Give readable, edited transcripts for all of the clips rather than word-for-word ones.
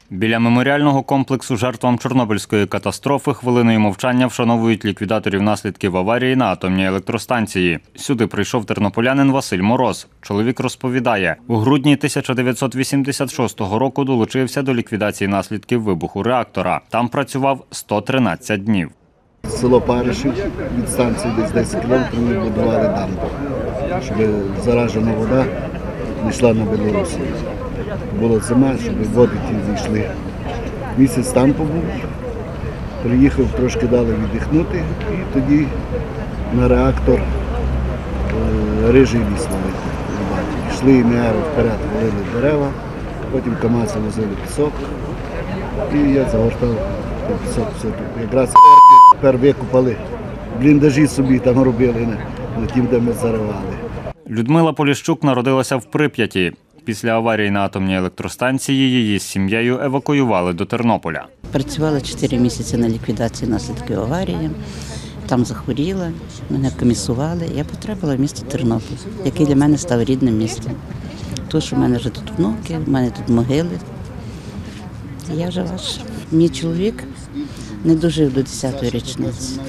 Біля меморіального комплексу жертвам Чорнобильської катастрофи хвилиною мовчання вшановують ліквідаторів наслідків аварії на атомній електростанції. Сюди прийшов тернополянин Василь Мороз. Чоловік розповідає, у грудні 1986 року долучився до ліквідації наслідків вибуху реактора. Там працював 113 днів. Село Паришів, від станції десь 10 кілометрів, ми будували дамбу, щоб заражена вода не йшла на Білорусі. Була зима, щоб води ті зійшли. Місяць там побув, приїхав, трошки дали віддихнути, і тоді на реактор рижий ліс валити. Йшли ім'яри вперед, валили дерева, потім КАМАЗи возили пісок, і я загортав пісок. Якраз тепер викупали, бліндажі собі там робили на тім, де ми заривали. Людмила Поліщук народилася в Прип'яті. Після аварії на атомній електростанції її з сім'єю евакуювали до Тернополя. Працювала 4 місяці на ліквідації наслідків аварії. Там захворіла, мене комісували. Я потрапила в місто Тернопіль, який для мене став рідним містом. Тому що в мене вже тут внуки, в мене тут могили. Я вже ваша. Мій чоловік не дожив до 10-ї річниці.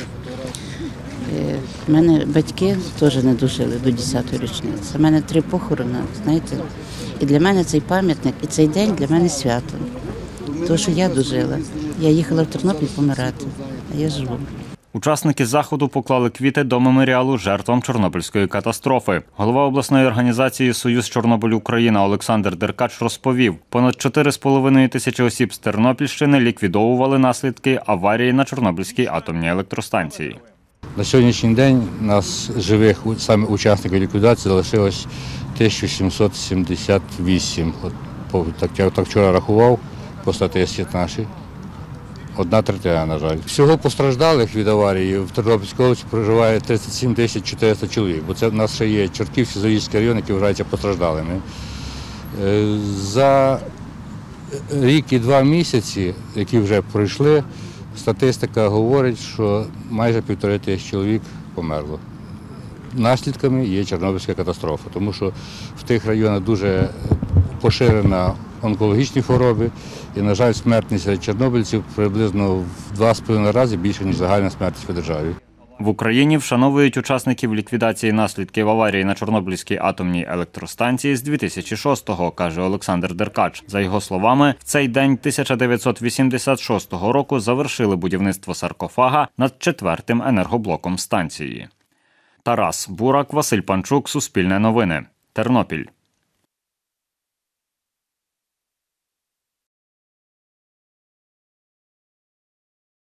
У мене батьки теж не дожили до 10-ї річниці. У мене 3 похорони, знаєте. І для мене цей пам'ятник, і цей день для мене свято. Тому що я дожила. Я їхала в Тернопіль помирати, а я живу. Учасники заходу поклали квіти до меморіалу жертвам Чорнобильської катастрофи. Голова обласної організації «Союз Чорнобиль Україна» Олександр Деркач розповів, понад 4,5 тисячі осіб з Тернопільщини ліквідовували наслідки аварії на Чорнобильській атомній електростанції. На сьогоднішній день нас живих, саме учасників ліквідації, залишилось 1778. Я так вчора рахував по статистиці нашій. 1/3, на жаль. Всього постраждалих від аварії в Тернопільській області проживає 37 400 чоловік, бо це в нас ще є Чортківський, Зарічський район, які вважаються постраждалими. За рік і 2 місяці, які вже пройшли, статистика говорить, що майже 1500 чоловік померло. Наслідками є Чорнобильська катастрофа, тому що в тих районах дуже поширена онкологічні хвороби і, на жаль, смертність серед чорнобильців приблизно в 2,5 рази більше, ніж загальна смертність в державі. В Україні вшановують учасників ліквідації наслідків аварії на Чорнобильській атомній електростанції з 2006-го, каже Олександр Деркач. За його словами, в цей день 1986 року завершили будівництво саркофага над 4-м енергоблоком станції. Тарас Бурак, Василь Панчук, Суспільне новини, Тернопіль.